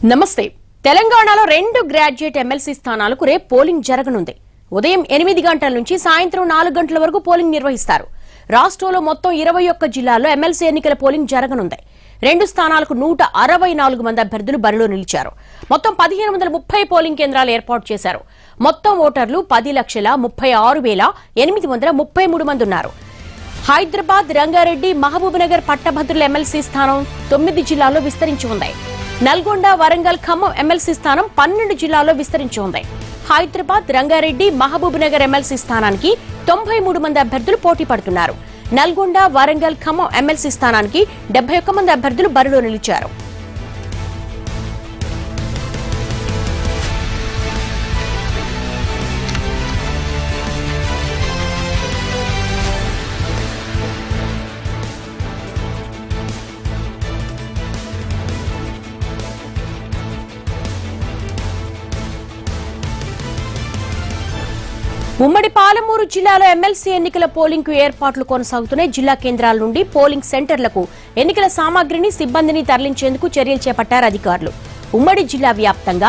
నమస్తే. తెలంగాణలో 2 graduate MLC స్థానాలకు రేపు పోలింగ్ జరగనుంది. ఉదయం 8 గంటల నుంచి సాయంత్రం 4 గంటల వరకు పోలింగ్ నిర్వహిస్తారు. రాష్ట్రంలో మొత్తం 21 జిల్లాల్లో ఎమ్మెల్సీ ఎన్నికల పోలింగ్ జరగనుంది. 2 స్థానాలకు 164 మంది అభ్యర్థులు బరిలో నిలిచారు. మొత్తం 1530 పోలింగ్ కేంద్రాలు ఏర్పాటు చేశారు. మొత్తం ఓటర్లు 10,36,833 మంది ఉన్నారు. హైదరాబాద్, రంగారెడ్డి, మహబూబ్నగర్ పట్టభద్రుల ఎమ్మెల్సీ స్థానం 9 జిల్లాల్లో విస్తరించి ఉంది. నల్గొండ, వరంగల్, ఖమ్మం ఎమ్మెల్సీ స్థానం 12 జిల్లాల్లో విస్తరించి ఉంది. హైదరాబాద్, రంగారెడ్డి, మహబూబ్నగర్ ఎమ్మెల్సీ స్థానానికి 93 మంది అభ్యర్థులు పోటీ పడుతున్నారు. నల్గొండ, వరంగల్, ఖమ్మం ఎమ్మెల్సీ స్థానానికి 71 మంది అభ్యర్థులు బరిలో నిలిచారు. ఉమ్మడి పాలమూరు జిల్లాలో ఎమ్మెల్సీ ఎన్నికల పోలింగ్ కు ఏర్పాట్లు కొనసాగుతున్నాయి. జిల్లా కేంద్రాల నుండి పోలింగ్ సెంటర్లకు ఎన్నికల సామాగ్రిని, సిబ్బందిని తరలించేందుకు చర్యలు చేపట్టారు అధికారులు. ఉమ్మడి జిల్లా వ్యాప్తంగా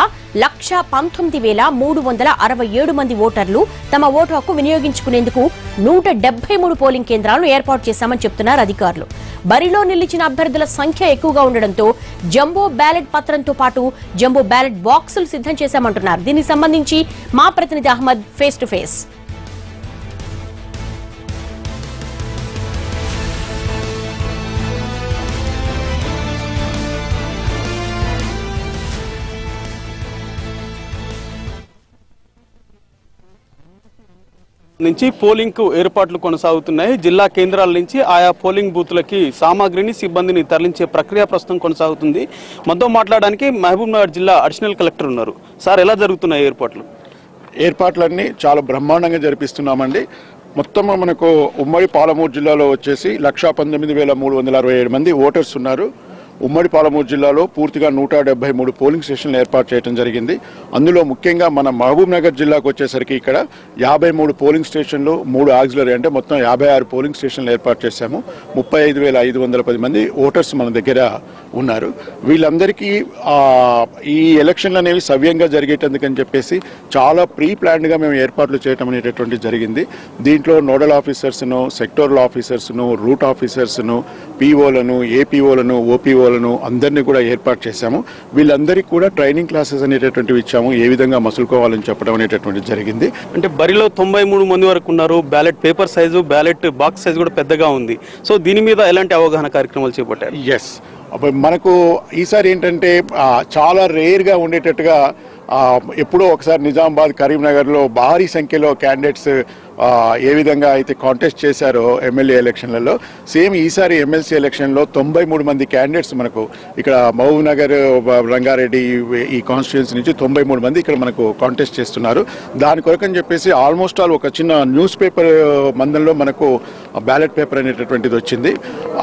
1,19,367 మంది ఓటర్లు తమ ఓటు హక్కు వినియోగించుకునేందుకు 173 పోలింగ్ కేంద్రాలను ఏర్పాటు చేశామని చెప్తున్నారు అధికారులు. బరిలో నిలిచిన అభ్యర్థుల సంఖ్య ఎక్కువగా ఉండడంతో జంబో బ్యాలెట్ పత్రంతో పాటు జంబో బ్యాలెట్ బాక్సులు సిద్ధం చేశామంటున్నారు. దీనికి సంబంధించి మా ప్రతినిధి అహ్మద్ ఫేస్ టు ఫేస్. నుంచి పోలింగ్ కు ఏర్పాట్లు కొనసాగుతున్నాయి. జిల్లా కేంద్రాల నుంచి ఆయా పోలింగ్ బూత్లకి సామాగ్రిని, సిబ్బందిని తరలించే ప్రక్రియ ప్రస్తుతం కొనసాగుతుంది. మనతో మాట్లాడడానికి మహబూబ్నగర్ జిల్లా అడిషనల్ కలెక్టర్ ఉన్నారు. సార్, ఎలా జరుగుతున్నాయి ఏర్పాట్లు? ఏర్పాట్లన్నీ చాలా బ్రహ్మాండంగా జరిపిస్తున్నామండి. మొత్తం మనకు ఉమ్మడి పాలమూరు జిల్లాలో వచ్చేసి 1,19,367 మంది ఓటర్స్ ఉన్నారు. ఉమ్మడి పాలమూరు జిల్లాలో పూర్తిగా 173 పోలింగ్ స్టేషన్లు ఏర్పాటు చేయడం జరిగింది. అందులో ముఖ్యంగా మన మహబూబ్నగర్ జిల్లాకు వచ్చేసరికి ఇక్కడ 53 పోలింగ్ స్టేషన్లు, 3 ఆక్సిలరీ అంటే మొత్తం 56 పోలింగ్ స్టేషన్లు ఏర్పాటు చేశాము. 35,510 మంది ఓటర్స్ మన దగ్గర ఉన్నారు. వీళ్ళందరికీ ఈ ఎలక్షన్లు అనేవి సవ్యంగా జరిగేటందుకని చెప్పేసి చాలా ప్రీ ప్లాన్డ్గా మేము ఏర్పాట్లు చేయడం అనేటటువంటి జరిగింది. దీంట్లో నోడల్ ఆఫీసర్స్ను, సెక్టోరల్ ఆఫీసర్స్ను, రూట్ ఆఫీసర్స్ను, పీఓలను, ఏపీఓలను, ఓపీఓలను అందరినీ కూడా ఏర్పాటు చేశాము. వీళ్ళందరికీ కూడా ట్రైనింగ్ క్లాసెస్ అనేటటువంటివి ఇచ్చాము. ఏ విధంగా మసులుకోవాలని చెప్పడం అనేటటువంటి జరిగింది. అంటే బరిలో 93 మంది వరకు ఉన్నారు. Ballot paper size, ballot box size కూడా పెద్దగా ఉంది. సో దీని మీద ఎలాంటి అవగాహన కార్యక్రమాలు చేపట్టారు? ఎస్, మనకు ఈసారి ఏంటంటే చాలా రేర్గా ఉండేటట్టుగా ఎప్పుడో ఒకసారి నిజామాబాద్, కరీంనగర్లో భారీ సంఖ్యలో క్యాండిడేట్స్ ఏ విధంగా అయితే కాంటెస్ట్ చేశారో ఎమ్మెల్యే ఎలక్షన్లలో, సేమ్ ఈసారి ఎమ్మెల్సీ ఎలక్షన్లో 93 మంది క్యాండిడేట్స్ మనకు ఇక్కడ మహబూబ్నగర్, రంగారెడ్డి ఈ కాన్స్టిట్యుయెన్సీ నుంచి 93 మంది ఇక్కడ మనకు కాంటెస్ట్ చేస్తున్నారు. దాని కొరకని చెప్పేసి ఆల్మోస్ట్ ఆల్ ఒక చిన్న న్యూస్ పేపర్ మందంలో మనకు బ్యాలెట్ పేపర్ అనేటటువంటిది వచ్చింది.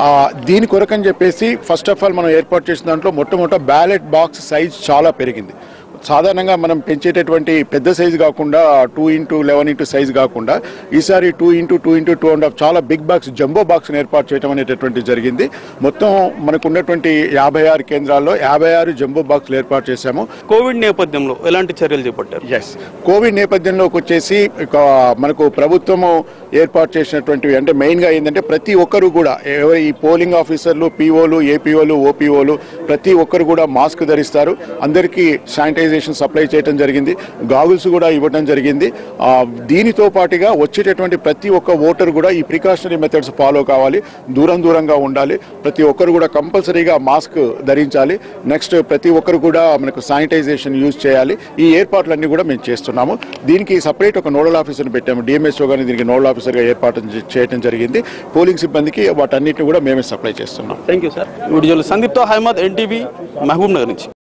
దీని కొరకని చెప్పేసి ఫస్ట్ ఆఫ్ ఆల్ మనం ఏర్పాటు చేసిన దాంట్లో మొట్టమొదట బ్యాలెట్ బాక్స్ సైజ్ చాలా పెరిగింది. సాధారణంగా మనం పెంచేటటువంటి పెద్ద సైజు కాకుండా 2x11 సైజు కాకుండా ఈసారి 2x2x2.5 చాలా బిగ్ బాక్స్, జంబో బాక్స్ ఏర్పాటు చేయడం అనేటటువంటి జరిగింది. మొత్తం మనకు ఉన్నటువంటి 56 కేంద్రాల్లో 56 జంబో బాక్స్లు ఏర్పాటు చేశాము. కోవిడ్ నేపథ్యంలో ఎలాంటి చర్యలు చేపట్టారు? ఎస్, కోవిడ్ నేపథ్యంలోకి వచ్చేసి మనకు ప్రభుత్వము ఏర్పాటు చేసినటువంటివి అంటే మెయిన్గా ఏంటంటే ప్రతి ఒక్కరు కూడా ఈ పోలింగ్ ఆఫీసర్లు, పీఓలు, ఏపీఓలు, ఓపీఓలు ప్రతి ఒక్కరు కూడా మాస్క్ ధరిస్తారు. అందరికీ శానిటైజేషన్ సప్లై చేయడం జరిగింది. గాగుల్స్ కూడా ఇవ్వడం జరిగింది. దీనితో పాటుగా వచ్చేటటువంటి ప్రతి ఒక్క ఓటర్ కూడా ఈ ప్రికాషనరీ మెథడ్స్ ఫాలో కావాలి. దూరంగా ఉండాలి. ప్రతి ఒక్కరు కూడా కంపల్సరీగా మాస్క్ ధరించాలి. నెక్స్ట్ ప్రతి ఒక్కరు కూడా మనకు శానిటైజేషన్ యూజ్ చేయాలి. ఈ ఏర్పాట్లన్నీ కూడా మేము చేస్తున్నాము. దీనికి సపరేట్ ఒక నోడల్ ఆఫీసర్ని పెట్టాము. డిఎంఎస్ఓ గారిని దీనికి నోడల్ ఆఫీసర్గా ఏర్పాటు చేయడం జరిగింది. పోలింగ్ సిబ్బందికి వాటన్నిటిని కూడా మేమే సప్లై చేస్తున్నాం. Thank you sir. వీడియోలు సందీప్తో అహ్మద్, NTV మహబూబ్నగర్ నుంచి.